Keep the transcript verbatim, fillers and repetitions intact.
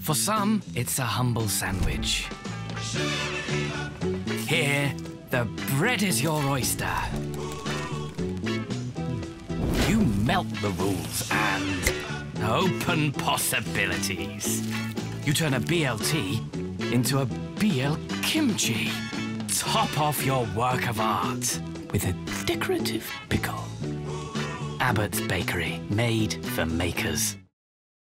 For some, it's a humble sandwich. Here, the bread is your oyster. You melt the rules and open possibilities. You turn a B L T into a B L kimchi. Top off your work of art with a decorative pickle. Abbott's Bakery, made for makers.